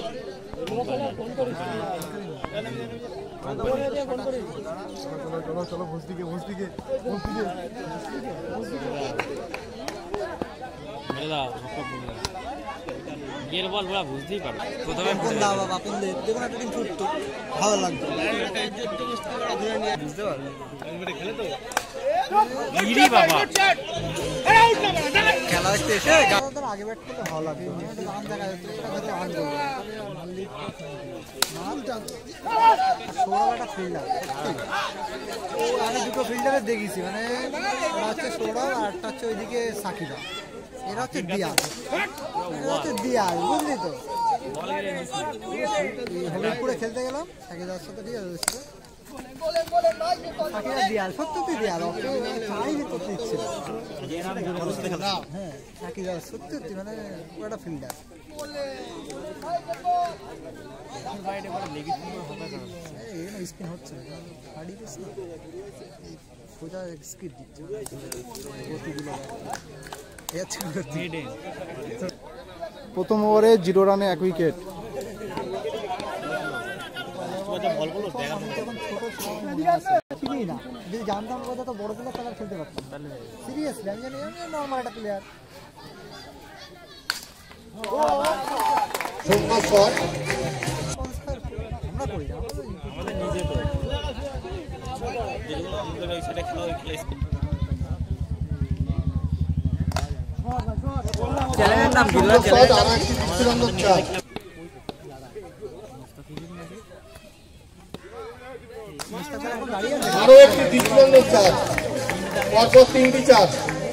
চলো বস্তিকে বস্তিকে বস্তিকে বিয়ের বল বলা বুঝতেই পারো প্রথমে কোন দাও বাবা কোন দে দেখুন একটা টিম ছুটতো ভালো লাগতো বুঝতে পারবে খেলে তো ইরি বাবা খেলা দেখতে এসে ওদের আগে ব্যাট করতে ভালো লাগতো একটা রান দেখা যেত সেটা হয়তো রান করবে সৌরভ একটা ফিল্ডার আমি দুটো ফিল্ডারে দেখেছি মানে ওরা হচ্ছে সৌরভ আর একটা হচ্ছে ওইদিকে সাকিরা এরা হচ্ছে দিয়াল বুঝলি তো হবিবপুরে খেলতে গেলাম সাকিদার সাথে ঠিক আছে সাকিরা দিয়াল সত্যি দিয়াল চাইনি করতে ইচ্ছে হ্যাঁ সাকিদার সত্যি মানে পুরোটা ফিল্ডার স্পিন হচ্ছে সোজা স্কিড দিচ্ছে প্রথম ওভারে 0 রানে 1 উইকেট। যদি জানতাম কথা তো বড় প্লেয়ার তাহলে খেলতে পারতাম সিরিয়াসলি আমি জানি নর্মাল একটা প্লেয়ার আমরা করি না আমাদের নিজে চ্যানেলের নাম বিল্লা চ্যানেল আরো একটি দৃষ্টিনন্দন চার পরপর 3টি চার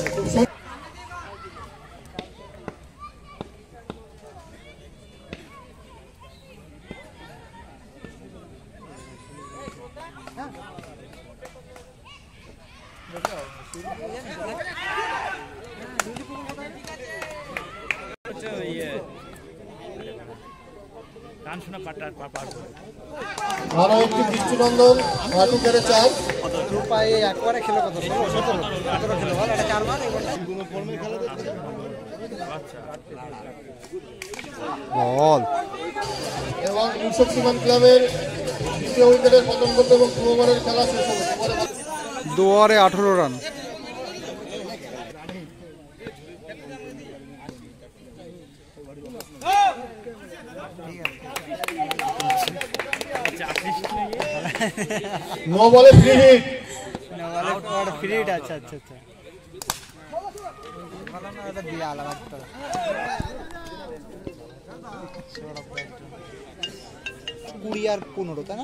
আরো একটি দৃষ্টিনন্দন হাঁটু কেড়ে চার রূপাই একবারে খেলে কত 17 খেলে বল এটা 4 বার বল এবং ইউসুফ সুমান ক্লাবের দ্বিতীয় উইকেটের পতন করতে এবং 2 ওভারের খেলা শেষ হলো 2 ওভারে 18 রান। नो বলে ফ্রি হিট ফ্রি হিট আচ্ছা আচ্ছা আচ্ছা ভালো না এটা দিয়ে আলাদা করতে 20 আর 15 তাই না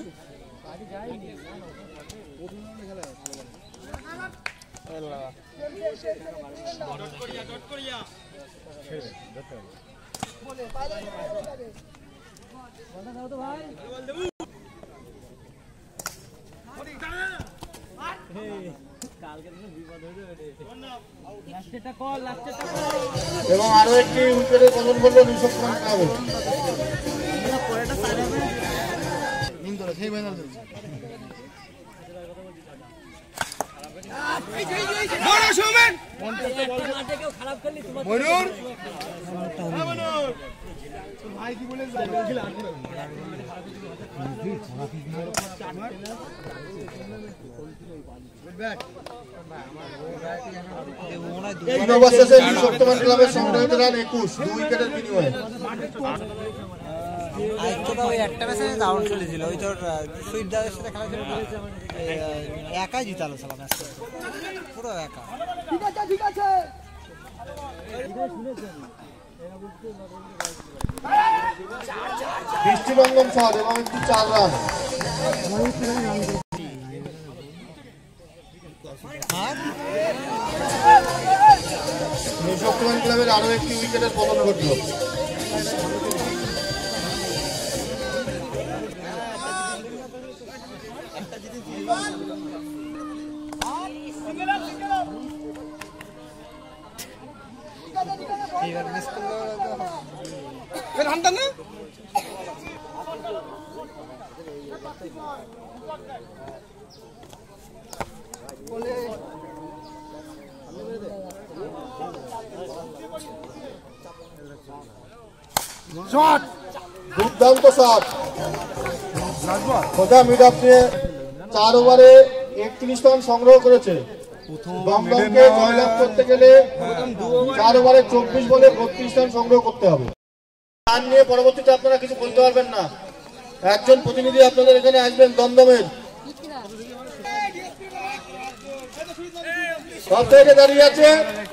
এবং আরো একটি উইকেটের পতন করলো ইউসুফ সুমান ক্লাবের ভাই কি বলে এই অবশেষে শক্তিমান ক্লাবের সংগ্রহিত রান 21 2 উইকেটের বিনিময়ে একটা ম্যাচে ডাউন চলেছিল ওই তোর সুইট দাদের সাথে খেলা ছিল না একাই জিতালো সালা ম্যাচটা পুরো একা ঠিক আছে দৃষ্টিনন্দন শট এবং একটি 4 রান শক্তিমান ক্লাবের আরো একটি উইকেটের পতন ঘটল এবার মিস করলো রানটা না বলে দুর্দান্ত শট। খোদা মিড অফ নিয়ে 4 ওভারে 31 রান সংগ্রহ করেছে। দমদমকে জয়লাভ করতে গেলে 4 ওভারে 24 বলে 32 রান সংগ্রহ করতে হবে। রান নিয়ে পরবর্তীতে আপনারা কিছু বলতে পারবেন না। একজন প্রতিনিধি আপনাদের এখানে আসবেন দমদমের। সব থেকে দাঁড়িয়ে আছে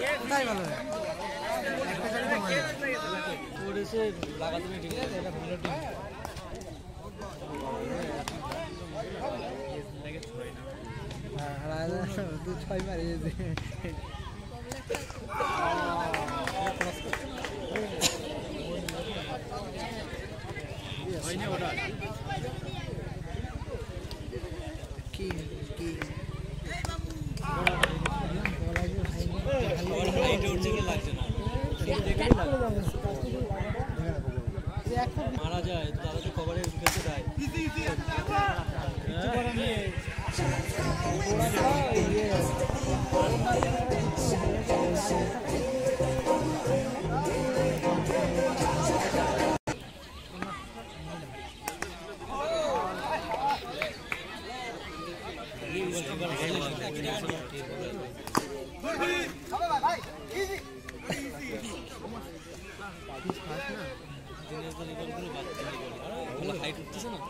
মারা যায় দাদা তো কভারে খেলতে দেয়। হাইট উঠতেছে না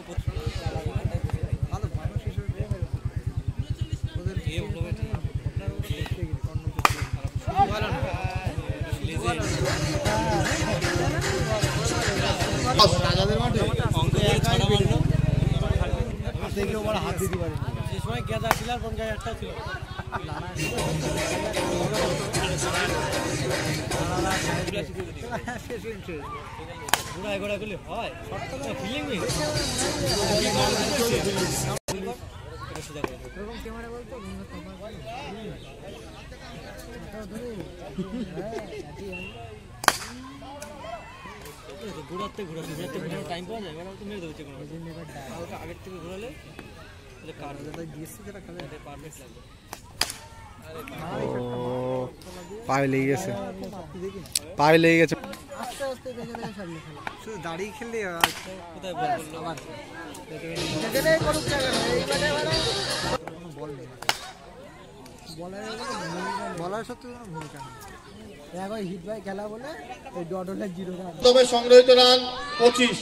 হাত দিতে পারে যে সময় গেঁদা ছিল আর কোন জায়গায় একটা ছিল ঘোড়ায় ঘোড়া করলে হয় ফিলিং ঘোরাতে ঘোরাতে ঘোরাতে ঘোরানো টাইম পাওয়া যায় তো মেরে দেবো কোনো আগের থেকে ঘোরালে পায়ে লেগে গেছে, পায়ে লেগে গেছে। শুধু দাঁড়িয়ে খেললে কোথায় বলার সত্যি কোনো ভূমিকা নেই। এখন হিট বাই খেলা বলে এই ডটনের 0 রান। তবে সংগ্রহিত রান 25।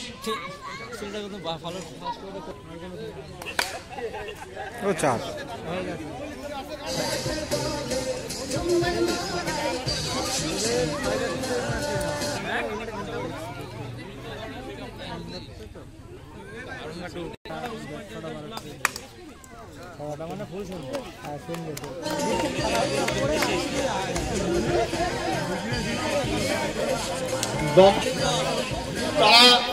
ও 4 মানে ফুল শুনবে তারা